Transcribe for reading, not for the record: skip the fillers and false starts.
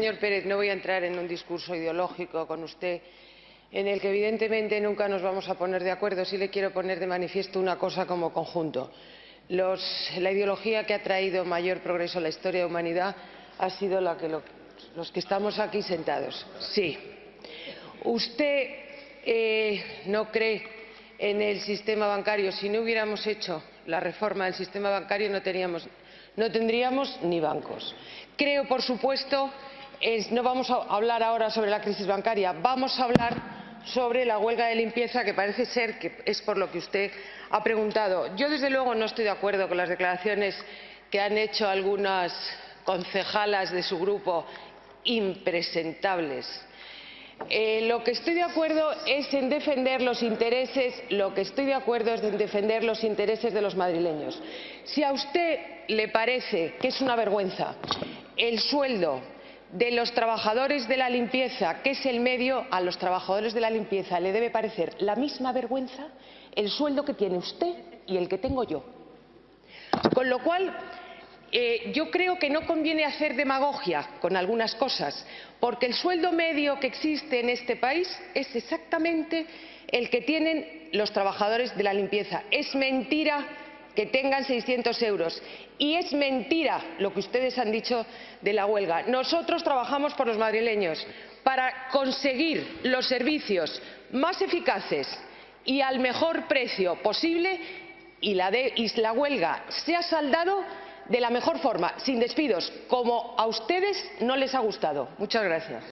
señor Pérez, no voy a entrar en un discurso ideológico con usted en el que evidentemente nunca nos vamos a poner de acuerdo. Sí le quiero poner de manifiesto una cosa como conjunto. La ideología que ha traído mayor progreso a la historia de la humanidad ha sido los que estamos aquí sentados. Sí. Usted no cree en el sistema bancario. Si no hubiéramos hecho la reforma del sistema bancario no tendríamos ni bancos. Creo, por supuesto, no vamos a hablar ahora sobre la crisis bancaria, vamos a hablar sobre la huelga de limpieza, que parece ser que es por lo que usted ha preguntado. Yo, desde luego, no estoy de acuerdo con las declaraciones que han hecho algunas concejalas de su grupo, impresentables. Lo que estoy de acuerdo es en defender los intereses, de los madrileños. Si a usted le parece que es una vergüenza el sueldo de los trabajadores de la limpieza, que es el medio, a los trabajadores de la limpieza le debe parecer la misma vergüenza el sueldo que tiene usted y el que tengo yo. Con lo cual, yo creo que no conviene hacer demagogia con algunas cosas, porque el sueldo medio que existe en este país es exactamente el que tienen los trabajadores de la limpieza. Es mentira que tengan 600 euros y es mentira lo que ustedes han dicho de la huelga. Nosotros trabajamos por los madrileños para conseguir los servicios más eficaces y al mejor precio posible, y la huelga se ha saldado de la mejor forma, sin despidos, como a ustedes no les ha gustado. Muchas gracias.